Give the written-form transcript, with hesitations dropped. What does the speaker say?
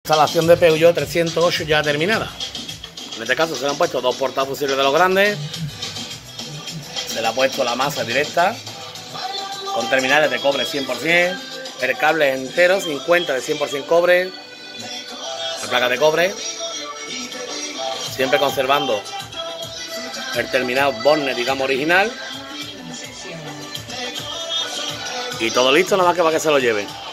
Instalación de Peugeot 308 ya terminada. En este caso se le han puesto dos portafusiles de los grandes. Se le ha puesto la masa directa con terminales de cobre 100%. El cable entero 50 de 100% cobre. La placa de cobre. Siempre conservando el terminado Borne, digamos, original. Y todo listo, nada más que para que se lo lleven.